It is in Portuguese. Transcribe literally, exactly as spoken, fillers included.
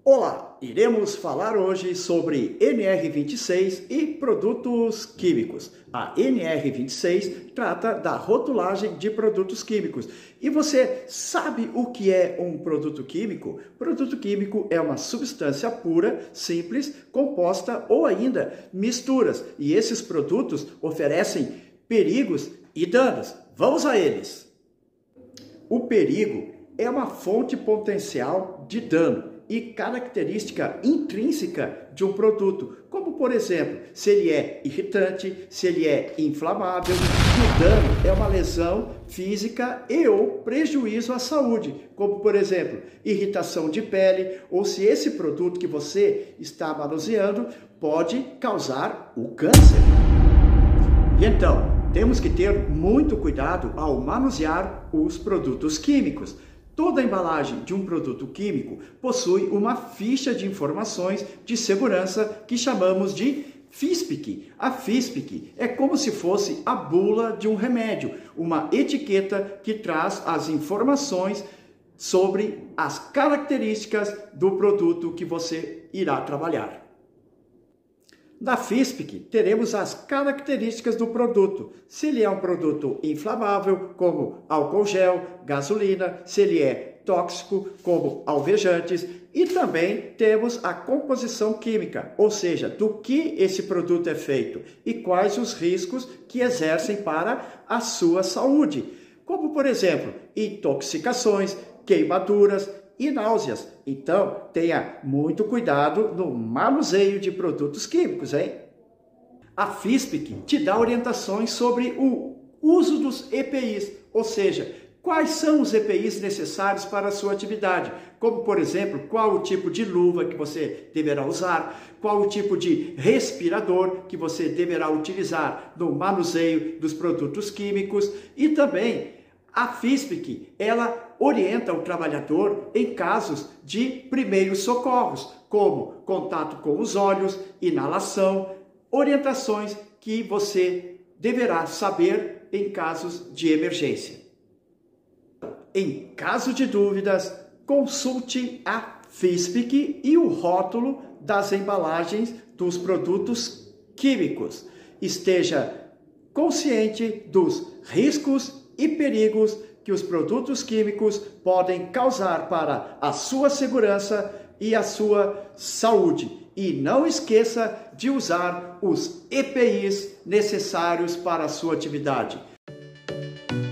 Olá, iremos falar hoje sobre N R vinte e seis e produtos químicos. A N R vinte e seis trata da rotulagem de produtos químicos. E você sabe o que é um produto químico? Produto químico é uma substância pura, simples, composta ou ainda misturas. E esses produtos oferecem perigos e danos. Vamos a eles! O perigo é uma fonte potencial de dano e característica intrínseca de um produto, como por exemplo, se ele é irritante, se ele é inflamável, e o dano é uma lesão física e ou prejuízo à saúde, como por exemplo, irritação de pele, ou se esse produto que você está manuseando pode causar o câncer. E então, temos que ter muito cuidado ao manusear os produtos químicos. Toda embalagem de um produto químico possui uma ficha de informações de segurança que chamamos de FISPIC. A FISPIC é como se fosse a bula de um remédio, uma etiqueta que traz as informações sobre as características do produto que você irá trabalhar. Na FISPIC, teremos as características do produto. Se ele é um produto inflamável, como álcool gel, gasolina, se ele é tóxico, como alvejantes, e também temos a composição química, ou seja, do que esse produto é feito e quais os riscos que exercem para a sua saúde, como, por exemplo, intoxicações, queimaduras e náuseas. Então, tenha muito cuidado no manuseio de produtos químicos, hein? A FISPIC te dá orientações sobre o uso dos E P Is, ou seja, quais são os E P Is necessários para a sua atividade, como, por exemplo, qual o tipo de luva que você deverá usar, qual o tipo de respirador que você deverá utilizar no manuseio dos produtos químicos e também a FISPIC, ela orienta o trabalhador em casos de primeiros socorros, como contato com os olhos, inalação, orientações que você deverá saber em casos de emergência. Em caso de dúvidas, consulte a FISPIC e o rótulo das embalagens dos produtos químicos. Esteja consciente dos riscos e perigos que os produtos químicos podem causar para a sua segurança e a sua saúde. E não esqueça de usar os E P Is necessários para a sua atividade.